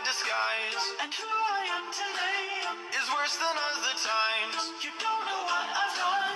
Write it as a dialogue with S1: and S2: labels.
S1: disguise. And who I am today is worse than other times. You don't know what I've done.